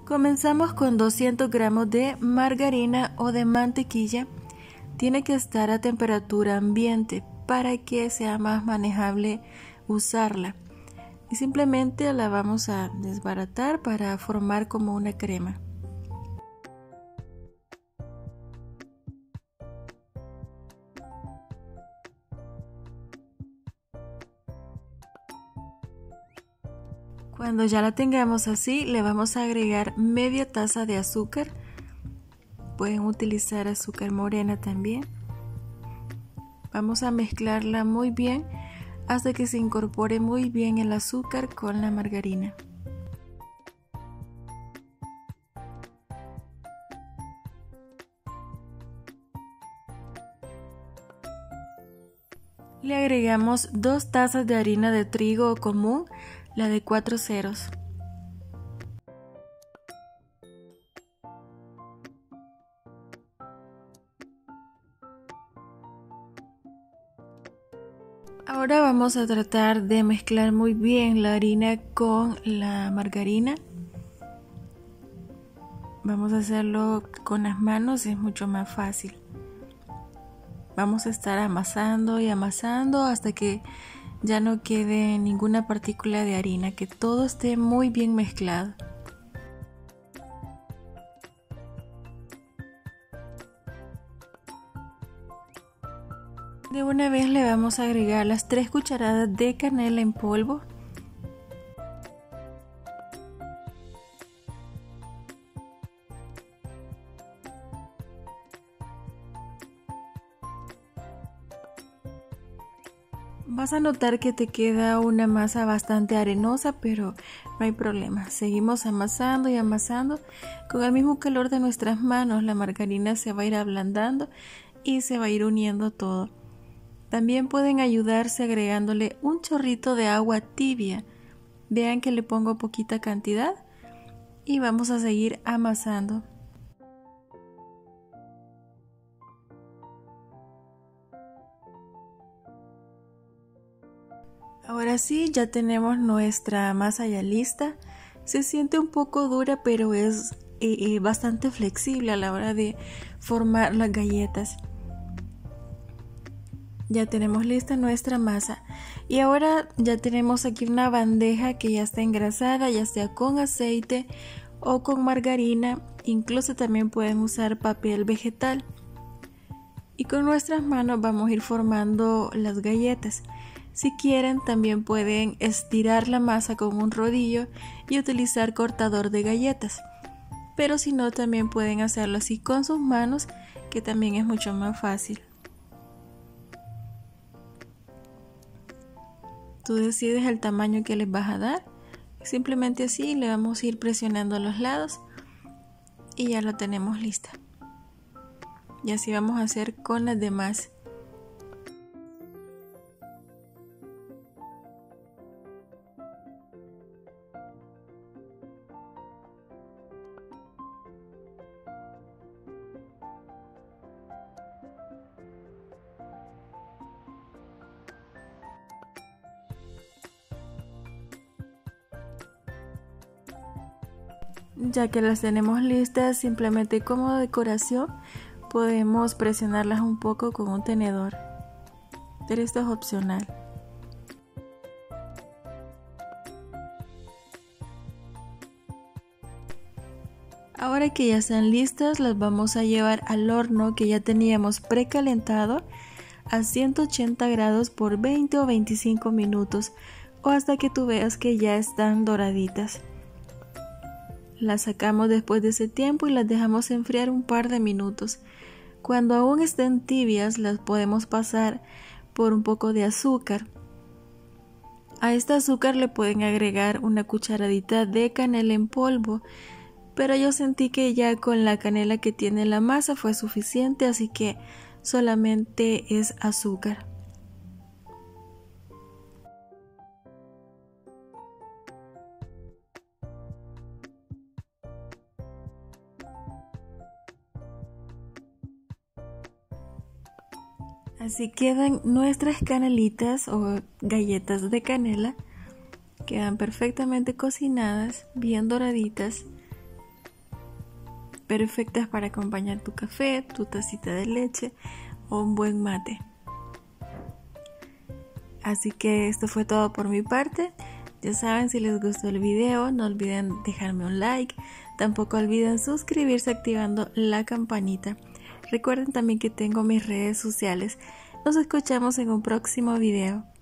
Comenzamos con 200 gramos de margarina o de mantequilla. Tiene que estar a temperatura ambiente para que sea más manejable usarla. Y simplemente la vamos a desbaratar para formar como una crema. Cuando ya la tengamos así, le vamos a agregar media taza de azúcar. Pueden utilizar azúcar morena también. Vamos a mezclarla muy bien hasta que se incorpore muy bien el azúcar con la margarina. Le agregamos 2 tazas de harina de trigo común, la de 4 ceros. Ahora vamos a tratar de mezclar muy bien la harina con la margarina. Vamos a hacerlo con las manos, es mucho más fácil. Vamos a estar amasando y amasando hasta que ya no quede ninguna partícula de harina, que todo esté muy bien mezclado. De una vez le vamos a agregar las 3 cucharadas de canela en polvo. Vas a notar que te queda una masa bastante arenosa, pero no hay problema. Seguimos amasando y amasando. Con el mismo calor de nuestras manos, la margarina se va a ir ablandando y se va a ir uniendo todo. También pueden ayudarse agregándole un chorrito de agua tibia. Vean que le pongo poquita cantidad y vamos a seguir amasando. Ahora sí, ya tenemos nuestra masa ya lista. Se siente un poco dura, pero es bastante flexible a la hora de formar las galletas. Ya tenemos lista nuestra masa y ahora ya tenemos aquí una bandeja que ya está engrasada, ya sea con aceite o con margarina. Incluso también pueden usar papel vegetal. Y con nuestras manos vamos a ir formando las galletas. Si quieren, también pueden estirar la masa con un rodillo y utilizar cortador de galletas. Pero si no, también pueden hacerlo así con sus manos, que también es mucho más fácil. Tú decides el tamaño que les vas a dar. Simplemente así le vamos a ir presionando a los lados y ya lo tenemos lista. Y así vamos a hacer con las demás. Ya que las tenemos listas, simplemente como decoración podemos presionarlas un poco con un tenedor, pero esto es opcional. Ahora que ya están listas, las vamos a llevar al horno que ya teníamos precalentado a 180 grados por 20 o 25 minutos o hasta que tú veas que ya están doraditas. Las sacamos después de ese tiempo y las dejamos enfriar un par de minutos. Cuando aún estén tibias, las podemos pasar por un poco de azúcar. A este azúcar le pueden agregar una cucharadita de canela en polvo, pero yo sentí que ya con la canela que tiene la masa fue suficiente, así que solamente es azúcar. Así quedan nuestras canelitas o galletas de canela. Quedan perfectamente cocinadas, bien doraditas. perfectas para acompañar tu café, tu tacita de leche o un buen mate. Así que esto fue todo por mi parte. Ya saben, si les gustó el video, no olviden dejarme un like. Tampoco olviden suscribirse activando la campanita. Recuerden también que tengo mis redes sociales. Nos escuchamos en un próximo video.